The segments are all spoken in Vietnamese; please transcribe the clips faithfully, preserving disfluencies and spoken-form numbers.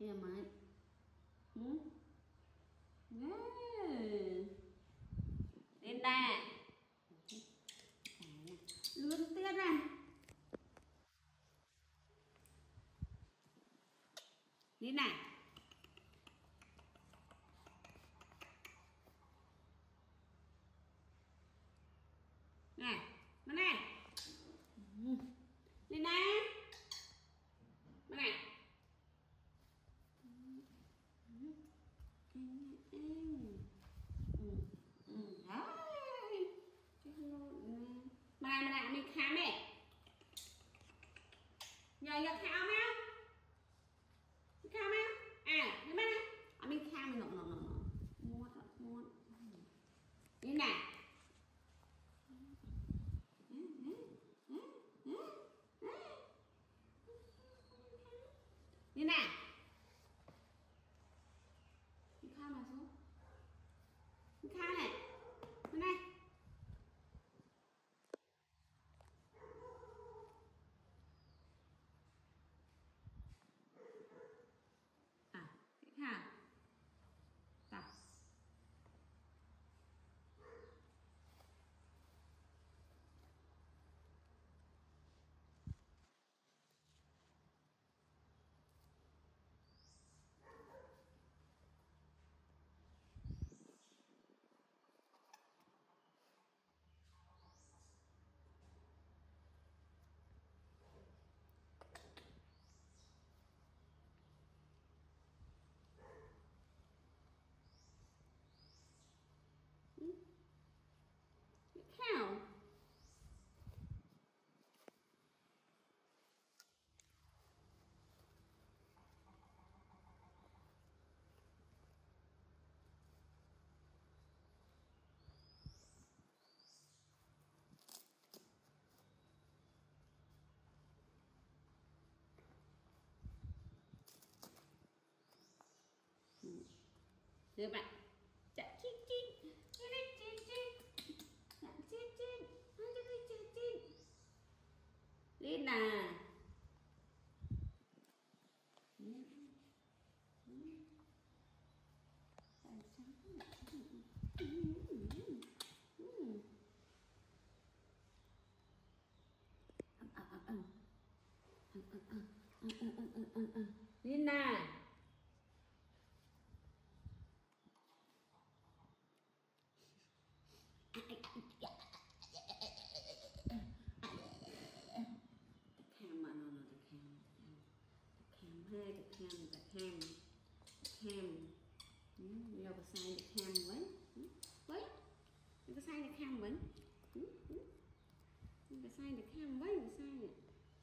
Here mate. Hmm? Yeah. Linda. Lươn tiết này. Linda. Này, bên này. Linda. Bên này. Mà này mình khám đi. Nhờ nhờ khám á. Khám á. À, đi bên này. À, mình khám mình nọ nọ nọ nọ. Muốt muốt. Đi nè. Đi nè. Mình khám mà xuống. Mình khám này. Bên này. Ha, ta. Cow. Đưa bạn. Chạy chít chít. Chít chít chít. Chạy chít chít. Chít chít chít. Lên nè. Lên nè. Hai cái cam, cái cam, cam, nhiều cái sai cái cam với, với, cái sai cái cam với, cái sai cái cam với, cái sai này,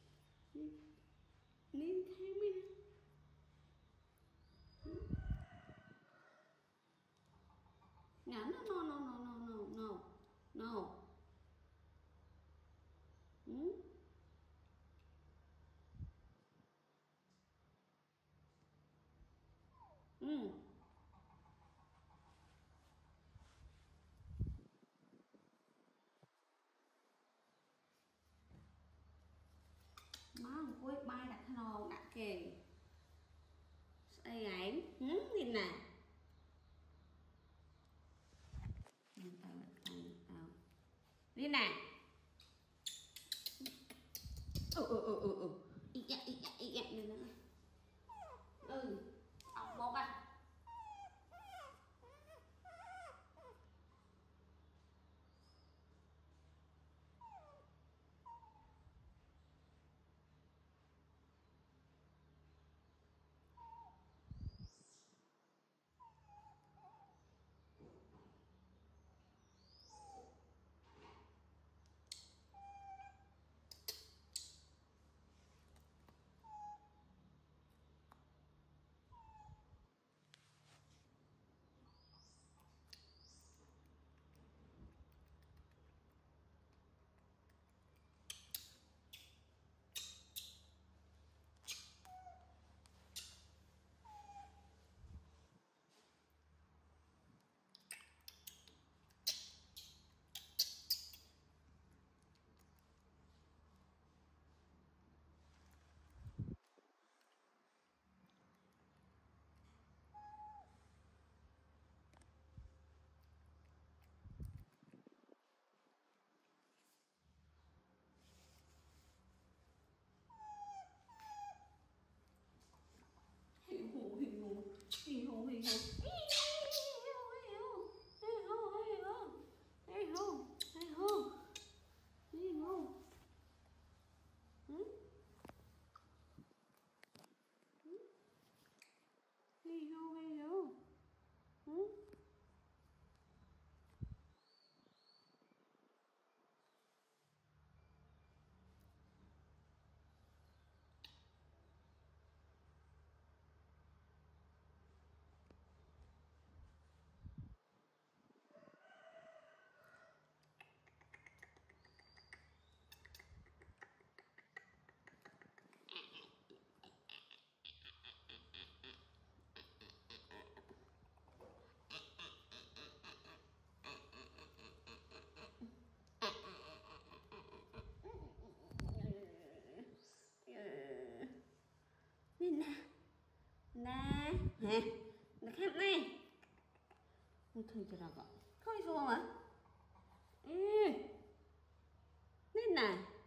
nên cam ấy, no no no no no no no no, no. Ừ. Má cuối bay đặt nò đặt kề đây ấy ừ, nhìn nè đi nè ừ ừ ừ ừ ừ ý dạ ý dạ ý dạ này nữa ừ ọc bột à nè, được khắp này. Thôi cho nó gọi. Khôi xuống hả? Ừ. Nên này.